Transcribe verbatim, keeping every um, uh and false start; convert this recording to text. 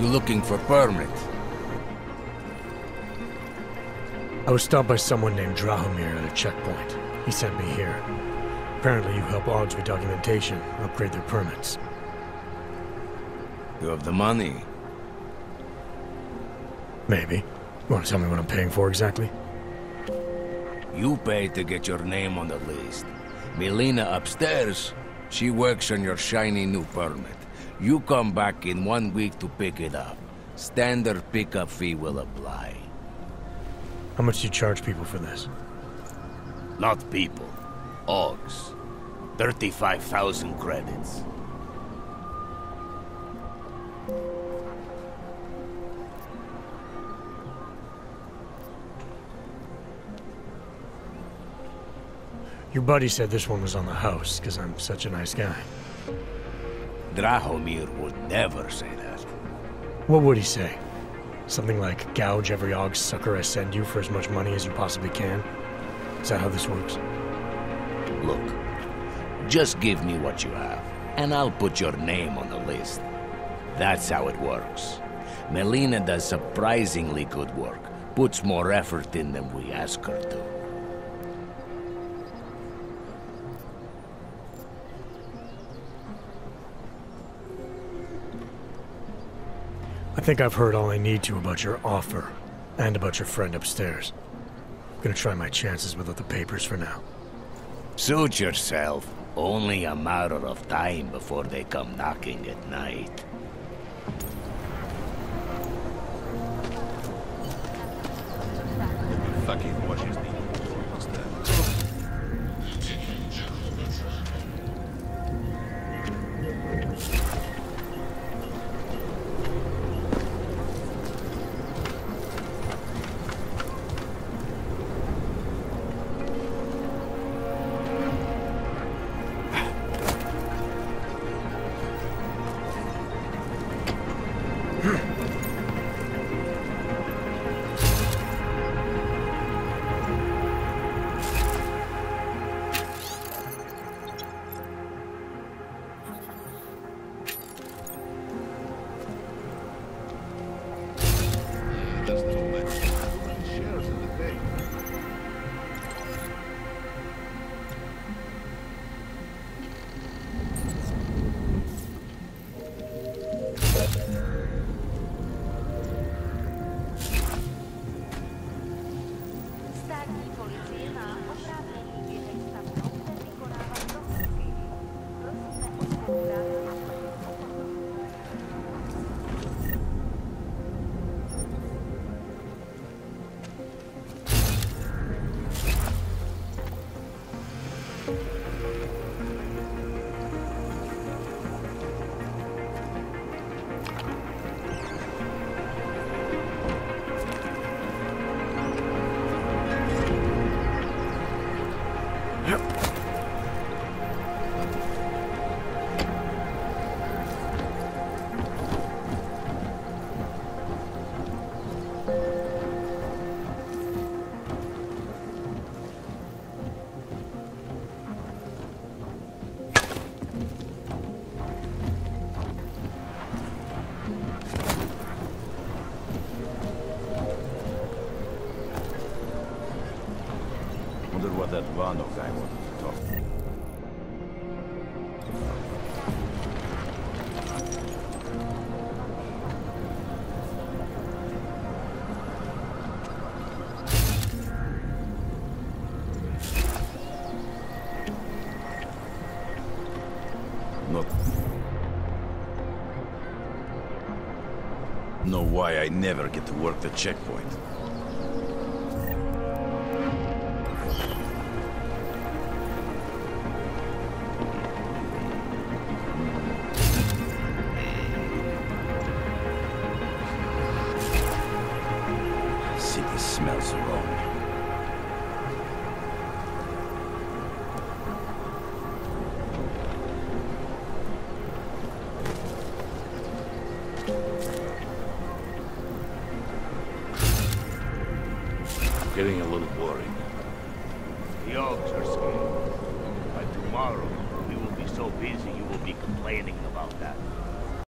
looking for permit? I was stopped by someone named Drahomir at a checkpoint. He sent me here. Apparently you help Augs with documentation, upgrade their permits. You have the money? Maybe. You want to tell me what I'm paying for exactly? You pay to get your name on the list. Melina upstairs, she works on your shiny new permit. You come back in one week to pick it up. Standard pickup fee will apply. How much do you charge people for this? Not people. Augs. thirty-five thousand credits. Your buddy said this one was on the house, because I'm such a nice guy. Drahomir would never say that. What would he say? Something like, gouge every Aug sucker I send you for as much money as you possibly can? Is that how this works? Look, just give me what you have, and I'll put your name on the list. That's how it works. Melina does surprisingly good work, puts more effort in than we ask her to. I think I've heard all I need to about your offer, and about your friend upstairs. I'm gonna try my chances without the papers for now. Suit yourself. Only a matter of time before they come knocking at night. Fucking watches the... What's that? Wonder what that Vano guy wanted to talk to. Not... Know why I never get to work the checkpoint. City smells wrong. Getting a little worried. The Augs are scared. By tomorrow, we will be so busy you will be complaining about that.